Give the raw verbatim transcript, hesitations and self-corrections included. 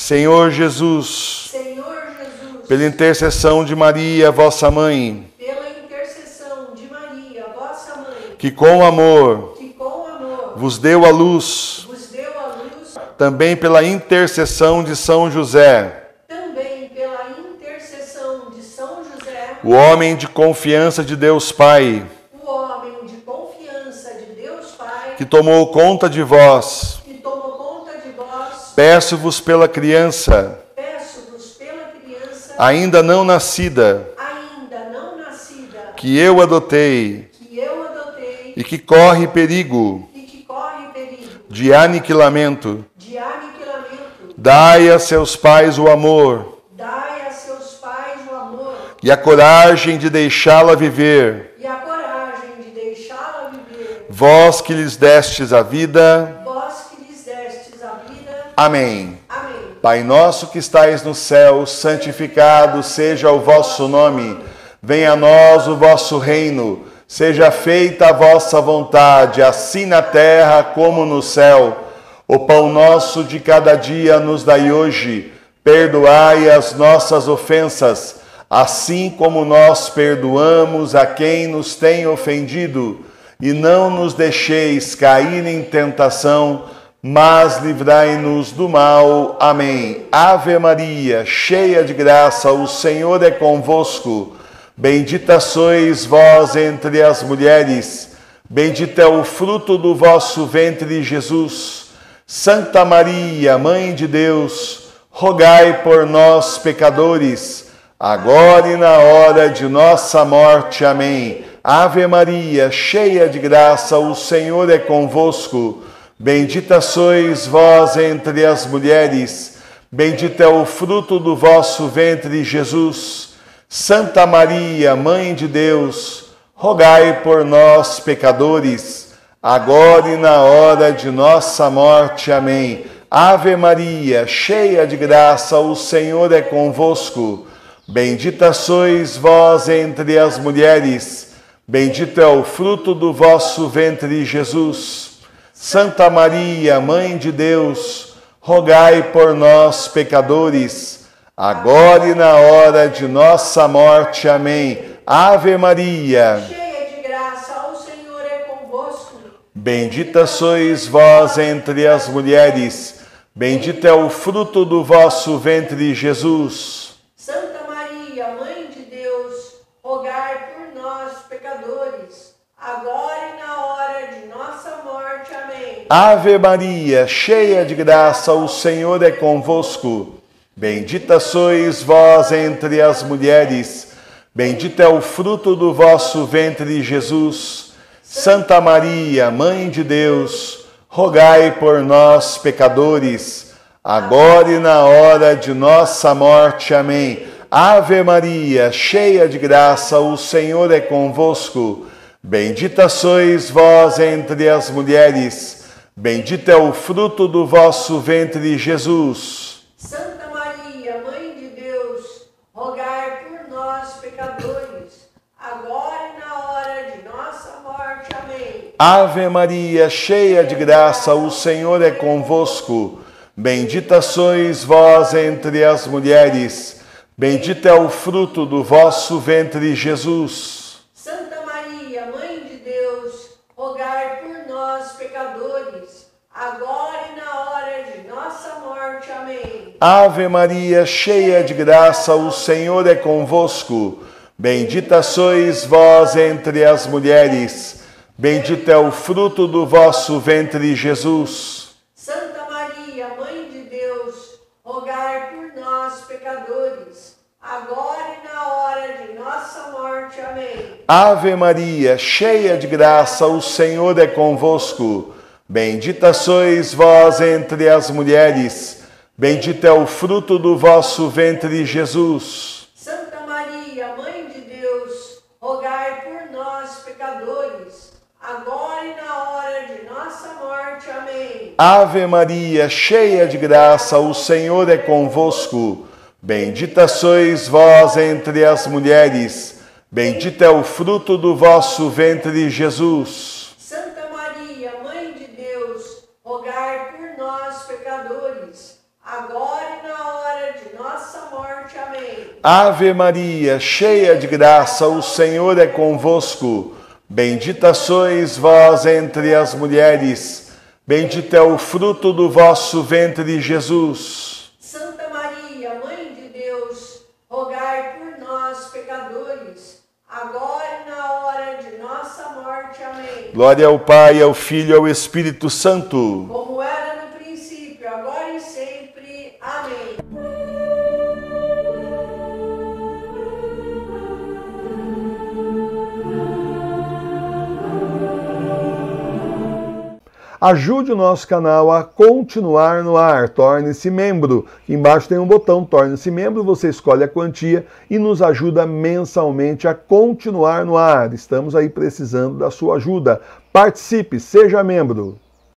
Senhor Jesus, Senhor Jesus, pela intercessão de Maria, vossa mãe, pela intercessão de Maria, vossa mãe, que com amor que com amor vos deu a luz, vos deu a luz, também pela intercessão de São José, também pela intercessão de São José, o homem de confiança de Deus Pai, o homem de confiança de Deus Pai, que tomou conta de vós, que tomou conta de vós, peço-vos pela criança, peço-vos pela criança ainda não nascida, ainda não nascida, que eu adotei que eu adotei e que corre perigo e que corre perigo de aniquilamento. de aniquilamento. Dai a seus pais o amor Dai a seus pais o amor e a coragem de deixá-la viver. e a coragem de deixá-la viver. Vós que lhes destes a vida. Vós que lhes destes a vida. Amém. Amém. Pai nosso que estais no céu, santificado seja o vosso nome. Venha a nós o vosso reino. Seja feita a vossa vontade, assim na terra como no céu. O pão nosso de cada dia nos dai hoje. Perdoai as nossas ofensas, assim como nós perdoamos a quem nos tem ofendido. E não nos deixeis cair em tentação, mas livrai-nos do mal. Amém. Ave Maria, cheia de graça, o Senhor é convosco. Bendita sois vós entre as mulheres, bendito é o fruto do vosso ventre, Jesus. Santa Maria, Mãe de Deus, rogai por nós, pecadores, agora e na hora de nossa morte. Amém. Ave Maria, cheia de graça, o Senhor é convosco. Bendita sois vós entre as mulheres, bendito é o fruto do vosso ventre, Jesus. Santa Maria, Mãe de Deus, rogai por nós, pecadores, agora e na hora de nossa morte. Amém. Ave Maria, cheia de graça, o Senhor é convosco. Bendita sois vós entre as mulheres, bendito é o fruto do vosso ventre, Jesus. Santa Maria, Mãe de Deus, rogai por nós, pecadores, agora e na hora de nossa morte. Amém. Ave Maria, Cheia de graça, o Senhor é convosco. bendita sois vós entre as mulheres, bendito é o fruto do vosso ventre, Jesus. Santa Maria, Mãe de Deus, rogai por nós, pecadores, agora e na hora de nossa morte. Amém. Ave Maria, cheia de graça, o Senhor é convosco. Bendita sois vós entre as mulheres, bendito é o fruto do vosso ventre, Jesus. Santa Maria, Mãe de Deus, rogai por nós, pecadores, agora e na hora de nossa morte. Amém. Ave Maria, cheia de graça, o Senhor é convosco. Bendita sois vós entre as mulheres, bendito é o fruto do vosso ventre, Jesus. Santa Maria, Mãe de Deus, rogai por nós, pecadores, agora e na hora de nossa morte. Amém. Ave Maria, cheia de graça, o Senhor é convosco. Bendita sois vós entre as mulheres, bendito é o fruto do vosso ventre, Jesus. Santa Maria, Mãe de Deus, rogai por nós, pecadores, agora e na hora de nossa morte. Amém. Ave Maria, cheia de graça, o Senhor é convosco. Bendita sois vós entre as mulheres, bendito é o fruto do vosso ventre, Jesus. Santa Maria, Mãe de Deus, rogai por nós, pecadores, agora e na hora de nossa morte. Amém. Ave Maria, cheia de graça, o Senhor é convosco. Bendita sois vós entre as mulheres, bendito é o fruto do vosso ventre, Jesus. Santa Maria, Mãe de Deus, rogai por nós, pecadores, agora e na hora de nossa morte. Amém. Ave Maria, cheia de graça, o Senhor é convosco. Bendita sois vós entre as mulheres, bendito é o fruto do vosso ventre, Jesus. Santa Maria, Mãe de Deus, rogai por nós, pecadores, agora e na Ave Maria, cheia de graça, o Senhor é convosco. Bendita sois vós entre as mulheres, bendito é o fruto do vosso ventre, Jesus. Santa Maria, Mãe de Deus, rogai por nós, pecadores, agora e na hora de nossa morte. Amém. Glória ao Pai, ao Filho e ao Espírito Santo. Como era no princípio, agora e sempre. Amém. Ajude o nosso canal a continuar no ar, torne-se membro. Aqui embaixo tem um botão, torne-se membro, você escolhe a quantia e nos ajuda mensalmente a continuar no ar. Estamos aí precisando da sua ajuda. Participe, seja membro.